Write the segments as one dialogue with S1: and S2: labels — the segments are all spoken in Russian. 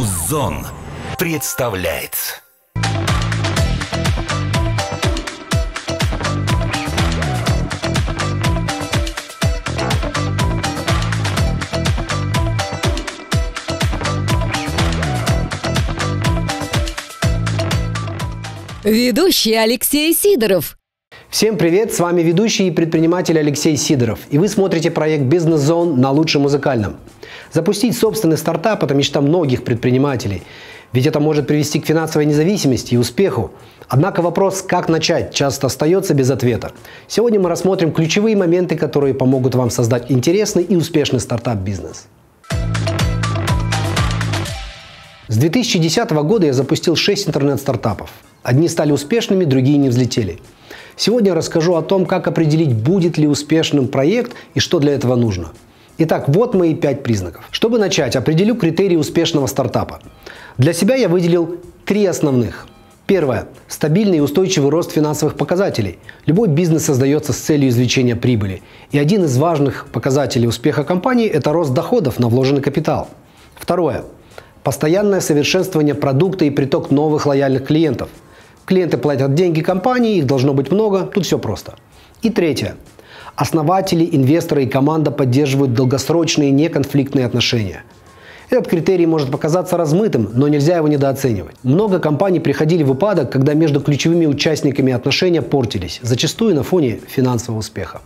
S1: Музон представляет.
S2: Ведущий Алексей Сидоров.
S3: Всем привет, с вами ведущий и предприниматель Алексей Сидоров. И вы смотрите проект «Бизнес Зон» на Лучшем музыкальном. Запустить собственный стартап – это мечта многих предпринимателей. Ведь это может привести к финансовой независимости и успеху. Однако вопрос, как начать, часто остается без ответа. Сегодня мы рассмотрим ключевые моменты, которые помогут вам создать интересный и успешный стартап-бизнес. С 2010 года я запустил 6 интернет-стартапов. Одни стали успешными, другие не взлетели. Сегодня я расскажу о том, как определить, будет ли успешным проект и что для этого нужно. Итак, вот мои 5 признаков. Чтобы начать, определю критерии успешного стартапа. Для себя я выделил 3 основных. Первое. Стабильный и устойчивый рост финансовых показателей. Любой бизнес создается с целью извлечения прибыли. И один из важных показателей успеха компании – это рост доходов на вложенный капитал. Второе. Постоянное совершенствование продукта и приток новых лояльных клиентов. Клиенты платят деньги компании, их должно быть много, тут все просто. И третье. Основатели, инвесторы и команда поддерживают долгосрочные неконфликтные отношения. Этот критерий может показаться размытым, но нельзя его недооценивать. Много компаний приходили в упадок, когда между ключевыми участниками отношения портились, зачастую на фоне финансового успеха.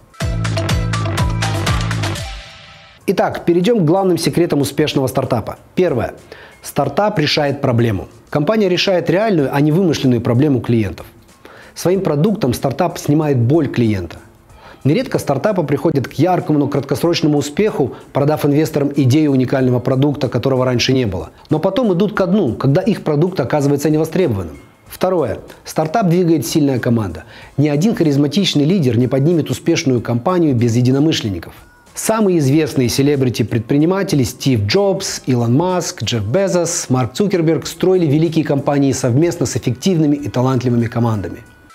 S3: Итак, перейдем к главным секретам успешного стартапа. Первое. Стартап решает проблему. Компания решает реальную, а не вымышленную проблему клиентов. Своим продуктом стартап снимает боль клиента. Нередко стартапы приходят к яркому, но краткосрочному успеху, продав инвесторам идею уникального продукта, которого раньше не было. Но потом идут ко дну, когда их продукт оказывается невостребованным. Второе. Стартап двигает сильная команда. Ни один харизматичный лидер не поднимет успешную компанию без единомышленников. Самые известные селебрити-предприниматели Стив Джобс, Илон Маск, Джефф Безос, Марк Цукерберг строили великие компании совместно с эффективными и талантливыми командами.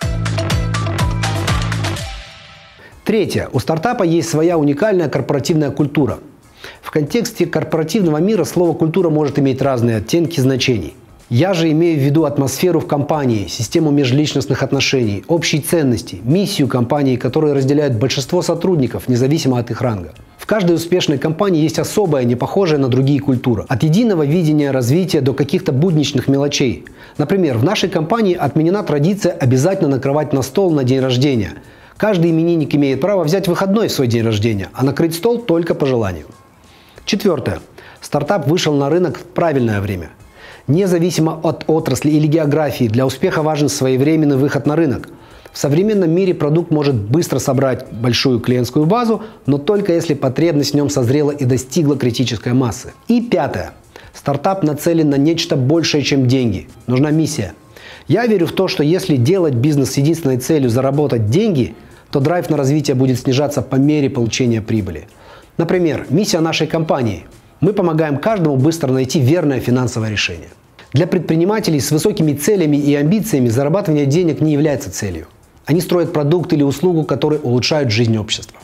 S3: Третье. У стартапа есть своя уникальная корпоративная культура. В контексте корпоративного мира слово «культура» может иметь разные оттенки значений. Я же имею в виду атмосферу в компании, систему межличностных отношений, общие ценности, миссию компании, которую разделяют большинство сотрудников, независимо от их ранга. В каждой успешной компании есть особая, не похожая на другие культура. От единого видения развития до каких-то будничных мелочей. Например, в нашей компании отменена традиция обязательно накрывать на стол на день рождения. Каждый именинник имеет право взять выходной в свой день рождения, а накрыть стол только по желанию. Четвертое. Стартап вышел на рынок в правильное время. Независимо от отрасли или географии, для успеха важен своевременный выход на рынок. В современном мире продукт может быстро собрать большую клиентскую базу, но только если потребность в нем созрела и достигла критической массы. И пятое. Стартап нацелен на нечто большее, чем деньги. Нужна миссия. Я верю в то, что если делать бизнес с единственной целью заработать деньги, то драйв на развитие будет снижаться по мере получения прибыли. Например, миссия нашей компании. Мы помогаем каждому быстро найти верное финансовое решение. Для предпринимателей с высокими целями и амбициями зарабатывание денег не является целью. Они строят продукт или услугу, которые улучшают жизнь общества.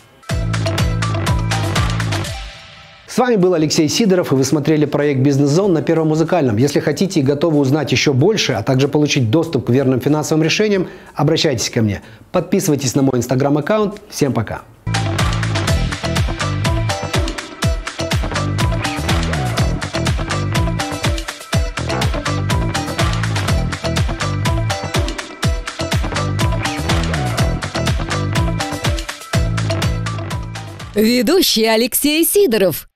S3: С вами был Алексей Сидоров, и вы смотрели проект «Бизнес Зон» на Первом музыкальном. Если хотите и готовы узнать еще больше, а также получить доступ к верным финансовым решениям, обращайтесь ко мне. Подписывайтесь на мой инстаграм-аккаунт. Всем пока!
S2: Ведущий Алексей Сидоров.